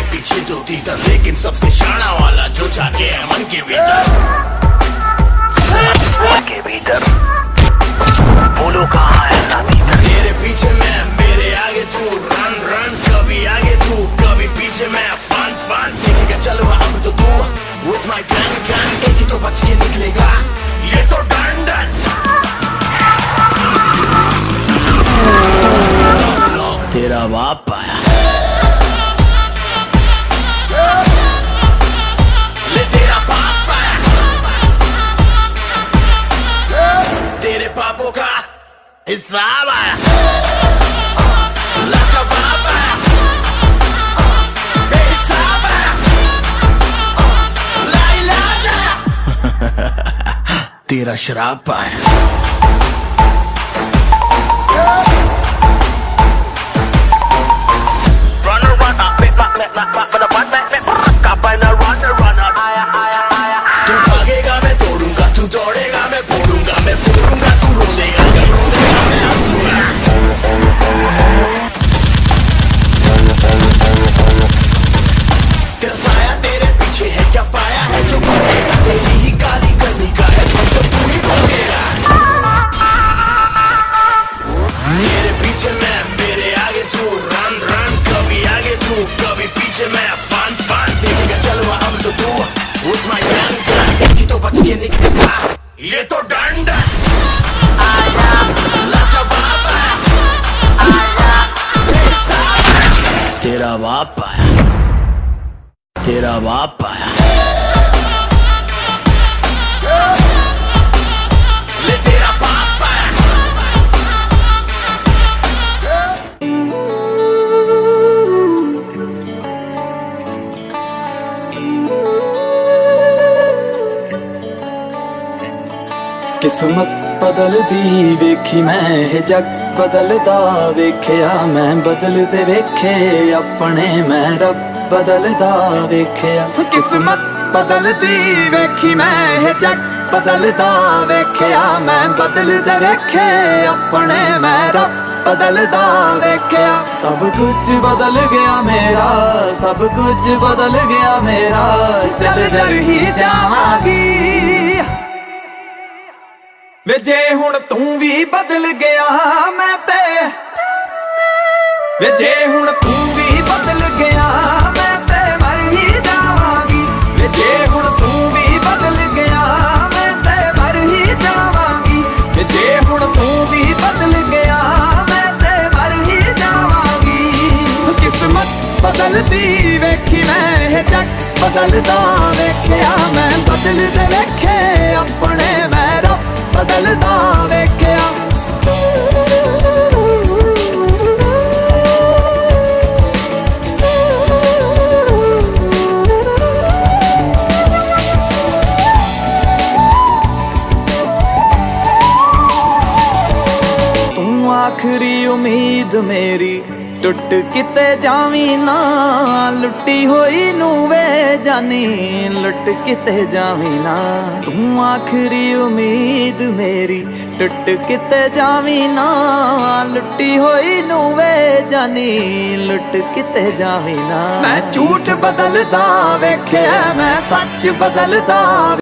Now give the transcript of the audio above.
पीछे दो तीतर, लेकिन सबसे शाना वाला जो जाके है मन के भीतर। मन के भीतर बोलो कहाँ है ना भीतर। तेरे पीछे मैं, मेरे आगे तू, रन रन, कभी आगे तू कभी पीछे मैं, फन फन देखेगा चलो अब तो तू with my gun gun, एक ही तो बच के निकलेगा ये तो डन डन। तेरा बाप आया, ले तेरा बाप आया, तेरे पापों का हिसाब आया, लाखा बाप आया, बेहिसाब आया, ला इलाज आया, तेरा शराब आया। तू भागेगा मैं तोड़ूंगा, तू दौड़ेगा मैं फोड़ूंगा, मैं फोड़ूंगा तू रोलेगा, जब रोलेगा मैं हंसूंगा। तेरा साया तेरे पीछे है, क्या पाया है जो भागेगा, तेरी ही गाली करनी का है तो तू ही भोगेगा। तेरे पीछे मैं, मेरे आगे तू, रन रन, कभी आगे तू कभी पीछे मैं, फन फन देखेगा चलो अब तो तू with my gun gun, एक ही तो बच के निकलेगा ये तो डन डन। आया लाखा बाप आया, तेरा बाप आया, तेरा बाप आया, ले तेरा बाप आया। किस्मत बदलदी वेखी मैं, जग बदलदा वेख्या मैं, बदलदे वेखे अपने मैं, रब बदलदा वेख्या। किस्मत बदलदी वेखी मैं, जग बदलदा वेख्या मैं, बदलदे वेखे अपने मैं, रब बदलदा वेख्या। सब कुछ बदल गया मेरा, सब कुछ बदल गया मेरा, चल जर ही जावांगी वे जे हुण तू भी बदल गया मैं ते, वे जे हुण तू भी बदल गया मैं ते मर ही जावांगी, वे जे हुण तू भी बदल गया मैं ते मर ही जावांगी, वे जे हुण तू भी बदल गया मैं ते मर ही जावांगी। किस्मत बदलदी वेखी मैं, जग बदलदा वेख्या मैं, बदलदे वेखे अपने मैं, रब बदलदा वेख्या। तू आखरी उम्मीद मेरी, टुट किते जावी ना, लुटी होई नू वे जानी, लुट किते जावी ना। तू आखरी उम्मीद मेरी, टुट किते जावी ना, लुटी होई नू वे जानी, लुट किते जावी ना। मैं झूठ बदलदा वेख्या मैं, सच बदलदा